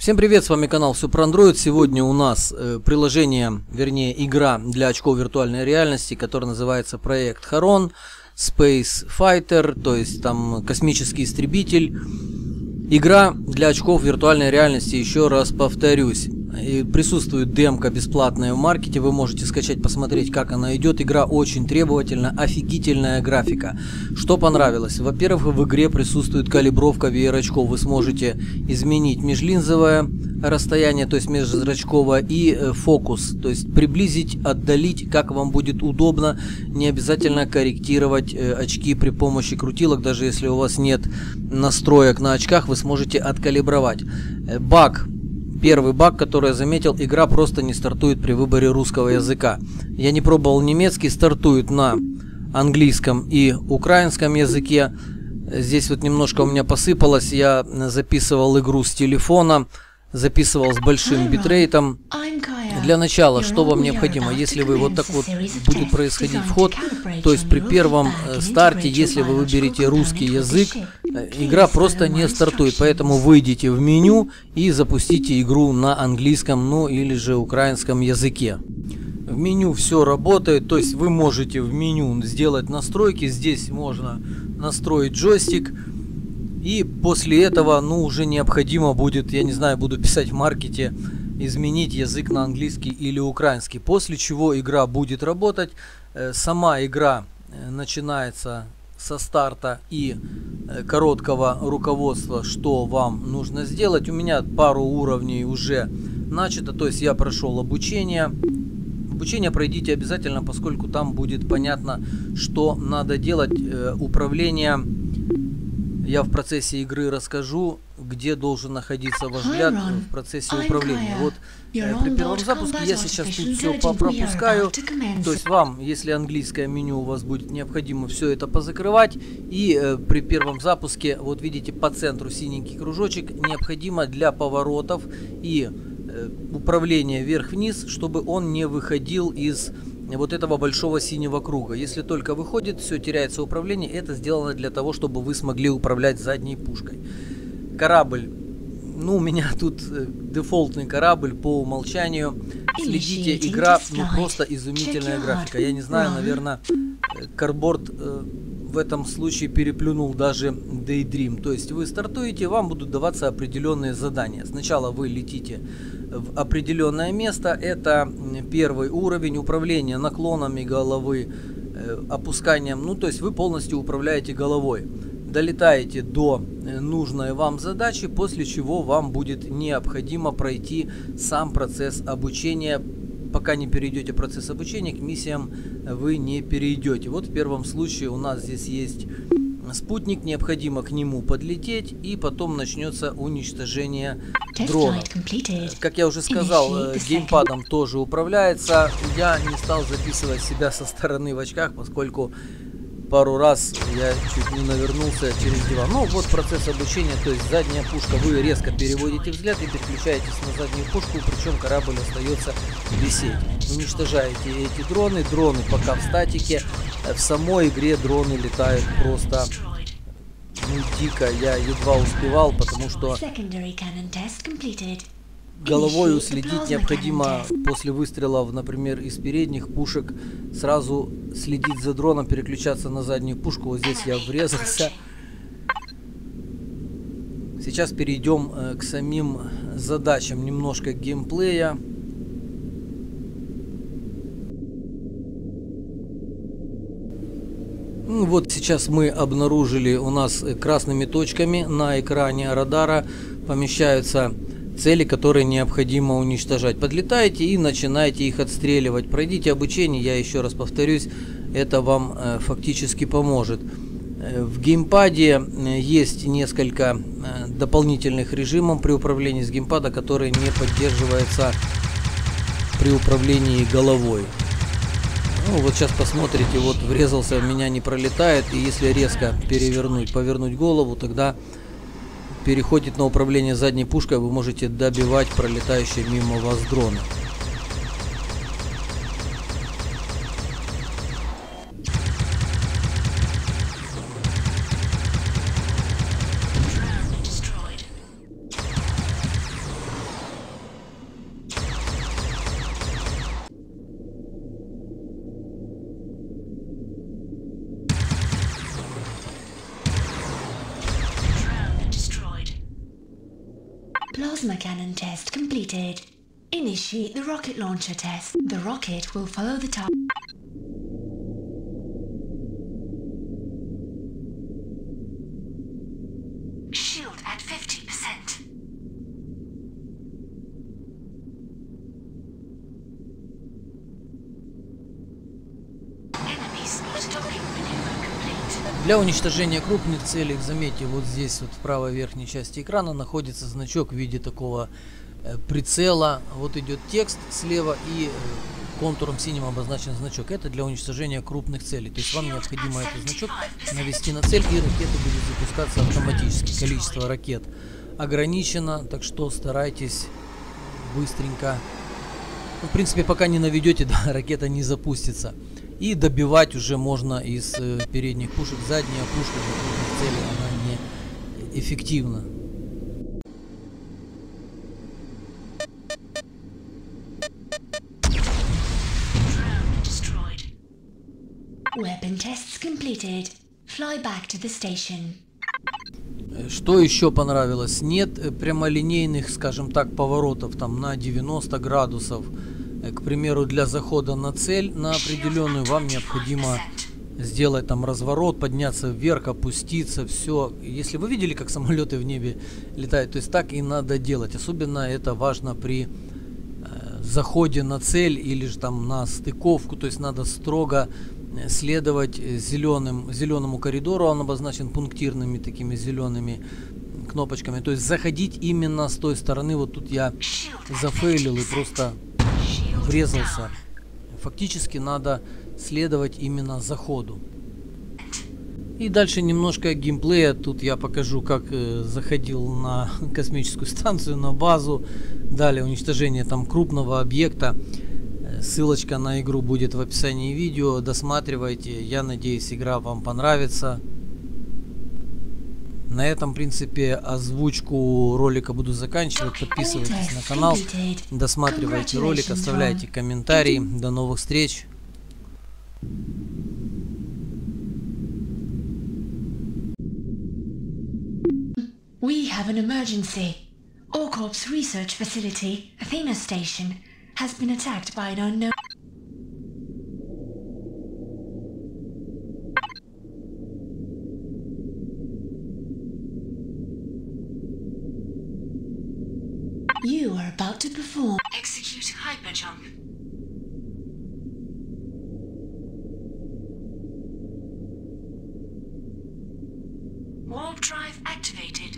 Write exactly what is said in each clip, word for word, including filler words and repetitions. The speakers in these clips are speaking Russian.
Всем привет, с вами канал Все про Android. Сегодня у нас э, приложение, вернее игра для очков виртуальной реальности, которая называется проект Charon Space Fighter, то есть там космический истребитель. Игра для очков виртуальной реальности, еще раз повторюсь. И присутствует демка бесплатная в маркете, вы можете скачать, посмотреть, как она идет. Игра очень требовательна, офигительная графика. Что понравилось? Во-первых, в игре присутствует калибровка ви ар-очков. Вы сможете изменить межлинзовое расстояние, то есть межзрачковое, и э, фокус, то есть приблизить, отдалить, как вам будет удобно. Не обязательно корректировать э, очки при помощи крутилок, даже если у вас нет настроек на очках, вы сможете откалибровать. Э, баг. Первый баг, который я заметил, игра просто не стартует при выборе русского языка. Я не пробовал немецкий, стартует на английском и украинском языке. Здесь вот немножко у меня посыпалось, я записывал игру с телефона, записывал с большим битрейтом. Для начала, что вам необходимо, если вы вот так вот будет происходить вход, то есть при первом старте, если вы выберете русский язык, игра просто не стартует, поэтому выйдите в меню и запустите игру на английском, ну или же украинском языке. В меню все работает, то есть вы можете в меню сделать настройки, здесь можно настроить джойстик. И после этого, ну, уже необходимо будет, я не знаю, буду писать в маркете, изменить язык на английский или украинский. После чего игра будет работать. Сама игра начинается со старта и короткого руководства, что вам нужно сделать. У меня пару уровней уже начато, то есть я прошел обучение. Обучение пройдите обязательно, поскольку там будет понятно, что надо делать. Управление я в процессе игры расскажу, где должен находиться ваш взгляд в процессе управления. Вот э, при первом запуске я сейчас тут все пропускаю. То есть вам, если английское меню у вас будет, необходимо все это позакрывать. И э, при первом запуске, вот видите, по центру синенький кружочек, необходимо для поворотов и э, управления вверх-вниз, чтобы он не выходил из вот этого большого синего круга. Если только выходит, все, теряется управление. Это сделано для того, чтобы вы смогли управлять задней пушкой. Корабль. Ну, у меня тут э, дефолтный корабль по умолчанию. Следите, игра, ну, просто изумительная графика. Я не знаю, наверное, Cardboard э, в этом случае переплюнул даже Daydream. То есть вы стартуете, вам будут даваться определенные задания. Сначала вы летите в определенное место. Это первый уровень управления наклонами головы, э, опусканием. Ну, то есть вы полностью управляете головой. Долетаете до нужной вам задачи, после чего вам будет необходимо пройти сам процесс обучения. Пока не перейдете процесс обучения, к миссиям вы не перейдете. Вот в первом случае у нас здесь есть спутник, необходимо к нему подлететь, и потом начнется уничтожение дрона. Как я уже сказал, геймпадом тоже управляется. Я не стал записывать себя со стороны в очках, поскольку пару раз я чуть не навернулся через диван. Ну вот процесс обучения, то есть задняя пушка, вы резко переводите взгляд и переключаетесь на заднюю пушку, причем корабль остается висеть. Уничтожаете эти дроны, дроны пока в статике. В самой игре дроны летают просто, ну, дико, я едва успевал, потому что головой уследить необходимо после выстрелов, например, из передних пушек, сразу следить за дроном, переключаться на заднюю пушку. Вот здесь я врезался. Сейчас перейдем э, к самим задачам, немножко геймплея. Ну, вот сейчас мы обнаружили, у нас красными точками на экране радара помещаются цели, которые необходимо уничтожать. Подлетаете и начинаете их отстреливать. Пройдите обучение, я еще раз повторюсь, это вам э, фактически поможет. Э, в геймпаде э, есть несколько э, дополнительных режимов при управлении с геймпада, которые не поддерживаются при управлении головой. Ну, вот сейчас посмотрите, вот врезался, меня не пролетает, и если резко перевернуть, повернуть голову, тогда переходит на управление задней пушкой, вы можете добивать пролетающие мимо вас дроны. Plasma cannon test completed. Initiate the rocket launcher test. The rocket will follow the target. Shield at fifty percent. Enemy spotted. Docking maneuver complete. Для уничтожения крупных целей, заметьте, вот здесь вот в правой верхней части экрана находится значок в виде такого э, прицела. Вот идет текст слева и э, контуром синим обозначен значок. Это для уничтожения крупных целей. То есть вам необходимо этот значок навести на цель, и ракеты будут запускаться автоматически. Количество ракет ограничено, так что старайтесь быстренько. Ну, в принципе, пока не наведете, да, ракета не запустится. И добивать уже можно из э, передних пушек. Задняя пушка для крупных целей, она не эффективна. Weapon tests completed. Fly back to the station. Что еще понравилось? Нет прямолинейных, скажем так, поворотов там на девяносто градусов. К примеру, для захода на цель, на определенную, вам необходимо сделать там разворот, подняться вверх, опуститься, все. Если вы видели, как самолеты в небе летают, то есть так и надо делать. Особенно это важно при э, заходе на цель или же там на стыковку, то есть надо строго следовать зеленым, зеленому коридору, он обозначен пунктирными такими зелеными кнопочками. То есть заходить именно с той стороны. Вот тут я зафейлил и просто врезался. Фактически надо следовать именно заходу. И дальше немножко геймплея. Тут я покажу, как э, заходил на космическую станцию, на базу. Далее уничтожение там крупного объекта. Ссылочка на игру будет в описании видео. Досматривайте. Я надеюсь, игра вам понравится. На этом, в принципе, озвучку ролика буду заканчивать. Подписывайтесь на канал, досматривайте ролик, оставляйте комментарии. До новых встреч. We have an emergency. Orcorp's research facility, Athena Station, has been attacked by an unknown... You are about to perform... Execute hyperjump. Warp drive activated.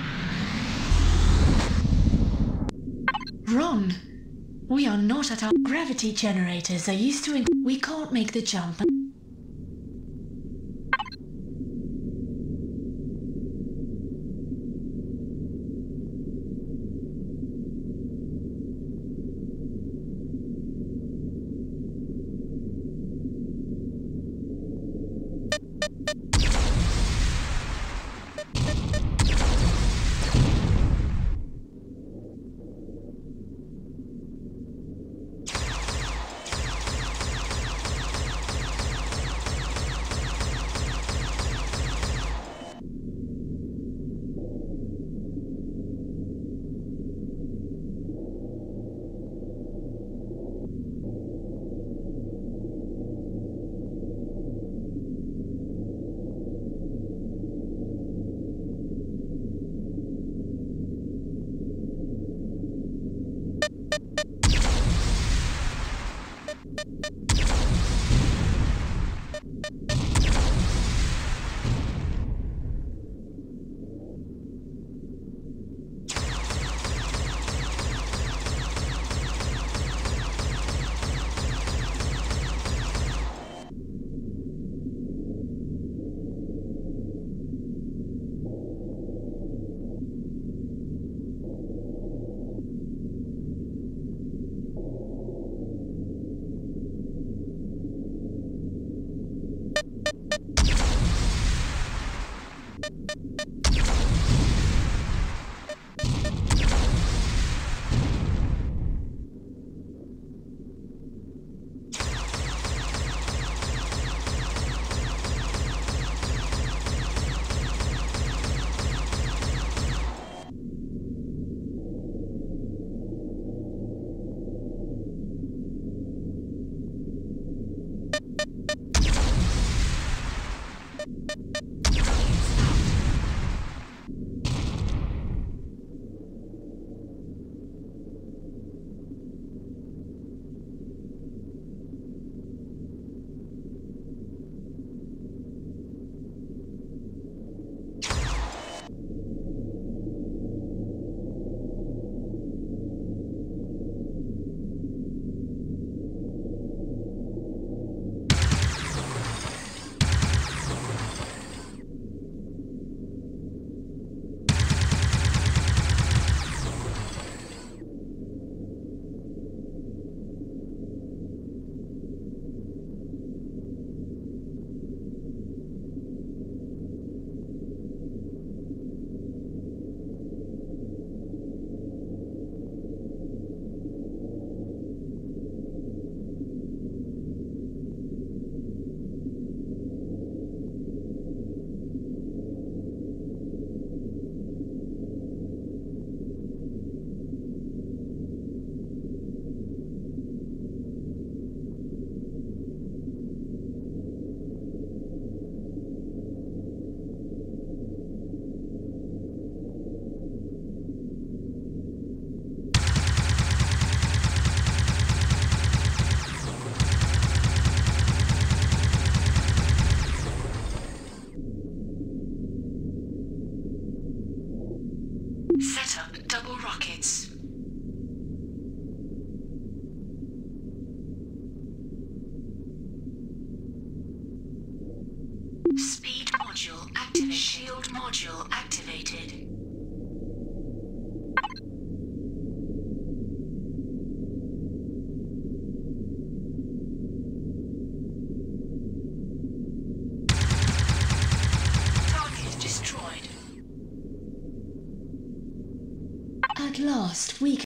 Ron, we are not at our... Gravity generators are used to... We can't make the jump. rockets. Speed module activated. Shield module activated. Target destroyed. At last, we can